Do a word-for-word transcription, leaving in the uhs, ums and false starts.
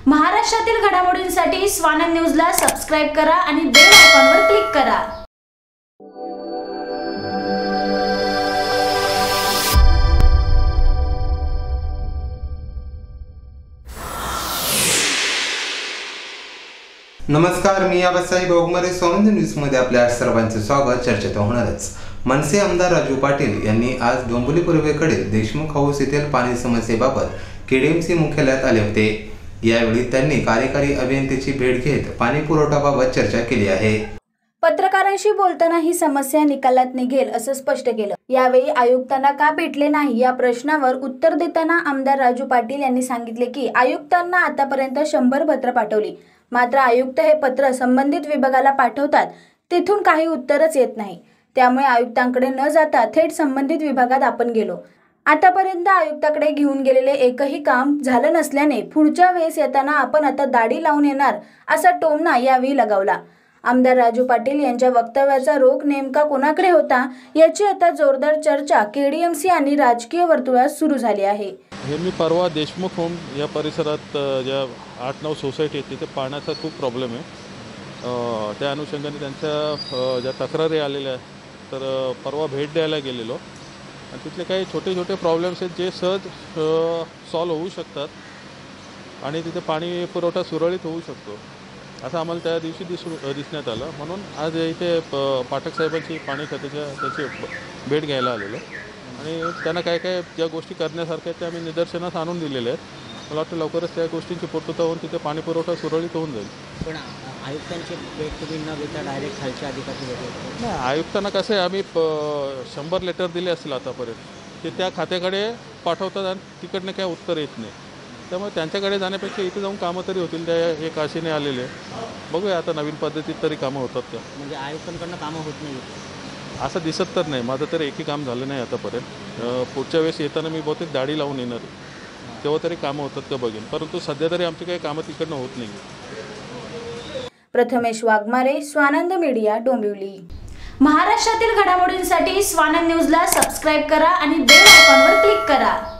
महाराष्ट्रातील घडामोडींसाठी स्वानंद न्यूजला सबस्क्राइब करा आणि बेल आयकॉनवर क्लिक करा। नमस्कार, मी आबासाहेब बोगमरे। स्वानंद न्यूज मध्ये आपल्या सर्वांचे स्वागत। चर्चेत होणारच मनसे आमदार राजू पाटील यांनी आज डोंबिवली पूर्वेकडील देशमुख हाऊस येथील पाणी समस्येबाबत केडीएमसी मुख्यालयात आले होते। यावेळी त्यांनी कार्यकारी अभियंत्याची भेट घेत पाणी पुरवठ्याबाबत चर्चा केली आहे। पत्रकारांशी बोलताना ही समस्या निकालात निघेल असं स्पष्ट केलं। यावेळी आयुक्तांना का भेटले नाही या प्रश्नावर उत्तर देताना आमदार राजू पाटील यांनी सांगितले की आयुक्तांना आतापर्यंत शंभर पत्र पाठवली, मात्र आयुक्त हे पत्र संबंधित विभागाला पाठवतात, तिथून काही उत्तरच येत नाही। त्यामुळे आयुक्तांकडे न जाता थेट संबंधित विभागात आपण गेलो। आतापर्यंत आयुक्ताकडे घेऊन गेलेले एकही काम झालं नसल्याने पुढच्या वेळेस येताना आपण आता दाढी लावून येणार असा टोमणा यावेळी लगावला। आमदार राजू पाटील यांच्या वक्तव्याचा रोख नेमका कोणाकडे होता याची आता जोरदार चर्चा केडीएमसी आणि राजकीय वर्तुळात सुरू झाली आहे। हे मी परवा देशमुख होम या परिसरात ज्या आठ नऊ सोसायटी आहेत तिथे पाण्याचा खूप प्रॉब्लेम आहे। त्या अनुषंगाने त्यांच्या ज्या तक्रारी आलेल्या आहेत तर परवा भेट द्यायला गेलेलो आणि तिथले काही छोटे छोटे प्रॉब्लेम्स आहेत जे सहज सॉल्व होऊ शकतात आणि तिथे पाणी पुरवठा सुरळीत होऊ शकतो असं आम्हाला त्या दिवशी दिसू दिसण्यात आलं। म्हणून आज इथे पाठक साहेबांची पाणी खात्याच्या त्याची भेट घ्यायला आलेलो आणि त्यांना काय काय ज्या गोष्टी करण्यासारख्या त्या आम्ही निदर्शनास आणून दिलेल्या आहेत। मला वाटतं लवकरच त्या गोष्टींची पूर्तता होऊन तिथे पाणी पुरवठा सुरळीत होऊन जाईल। पण आयुक्तांची भेट तुम्ही न घेता डायरेक्ट खालच्या अधिकारी भेट? नाही, आयुक्तांना कसं आहे, आम्ही शंभर लेटर दिले असतील आतापर्यंत, ते त्या खात्याकडे पाठवतात आणि तिकडनं काय उत्तर येत नाही। त्यामुळे त्यांच्याकडे जाण्यापेक्षा इथे जाऊन कामं तरी होतील। त्या एक आशेने आलेले, बघूया आता नवीन पद्धतीत तरी कामं होतात का। म्हणजे आयुक्तांकडनं कामं होत नाही असं दिसत तर नाही, माझं तर एकही काम झालं नाही आतापर्यंत। पुढच्या वेळेस येताना मी बहुतेक दाढी लावून येणार, तेव्हा तरी कामं होतात का बघेन, परंतु सध्या तरी आमची काही कामं तिकडनं होत नाही। प्रथमेश वाघमारे, स्वानंद मीडिया, डोंबिवली। महाराष्ट्रातील घडामोडींसाठी स्वानंद न्यूजला सबस्क्राइब करा आणि बेल आयकॉनवर क्लिक करा।